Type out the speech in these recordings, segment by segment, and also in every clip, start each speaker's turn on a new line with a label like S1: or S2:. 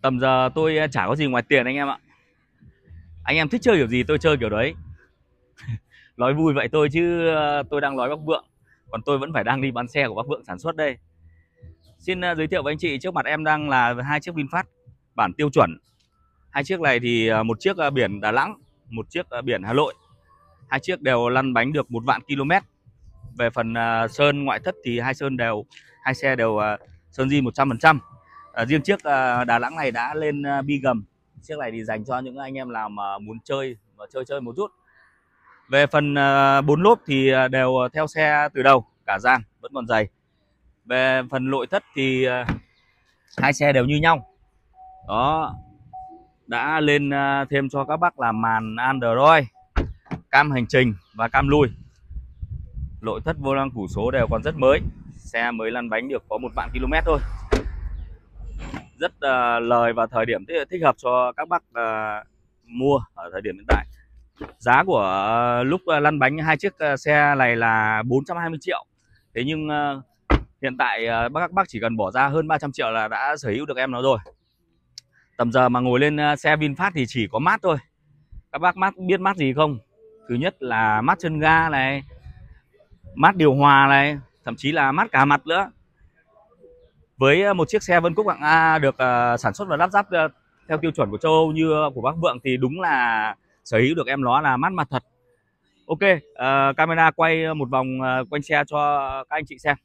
S1: Tầm giờ tôi chả có gì ngoài tiền anh em ạ. Anh em thích chơi kiểu gì tôi chơi kiểu đấy. Nói vui vậy thôi chứ tôi đang nói Bắc Vượng. Còn tôi vẫn phải đang đi bán xe của Bắc Vượng sản xuất đây. Xin giới thiệu với anh chị, trước mặt em đang là hai chiếc VinFast bản tiêu chuẩn. Hai chiếc này thì một chiếc biển Đà Nẵng, một chiếc biển Hà Nội. Hai chiếc đều lăn bánh được 1 vạn km. Về phần sơn ngoại thất thì hai xe đều sơn zin 100%. Riêng chiếc Đà Nẵng này đã lên bi gầm. Chiếc này thì dành cho những anh em nào mà muốn chơi và chơi một chút. Về phần 4 lốp thì đều theo xe từ đầu, cả dàn vẫn còn dày. Về phần nội thất thì hai xe đều như nhau. Đó, đã lên thêm cho các bác là màn Android, cam hành trình và cam lui. Nội thất vô lăng tủ số đều còn rất mới. Xe mới lăn bánh được có 1 vạn km thôi. Rất lời và thời điểm thích hợp cho các bác mua ở thời điểm hiện tại. Giá của lúc lăn bánh hai chiếc xe này là 420 triệu. Thế nhưng hiện tại các bác chỉ cần bỏ ra hơn 300 triệu là đã sở hữu được em nó rồi. Tầm giờ mà ngồi lên xe VinFast thì chỉ có mát thôi. Các bác biết mát gì không? Thứ nhất là mát chân ga này, mát điều hòa này, thậm chí là mát cả mặt nữa. Với một chiếc xe Vân Cúc hạng A được sản xuất và lắp ráp theo tiêu chuẩn của châu Âu như của Bắc Vượng thì đúng là sở hữu được em nó là mát mặt thật. Ok, camera quay một vòng quanh xe cho các anh chị xem.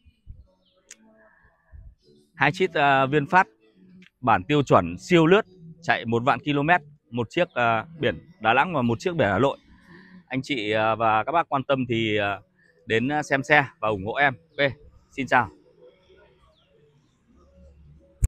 S1: Hai chiếc VinFast bản tiêu chuẩn siêu lướt chạy 1 vạn km, một chiếc biển Đà Nẵng và một chiếc biển Hà Nội. Anh chị và các bác quan tâm thì đến xem xe và ủng hộ em. Ok, xin chào.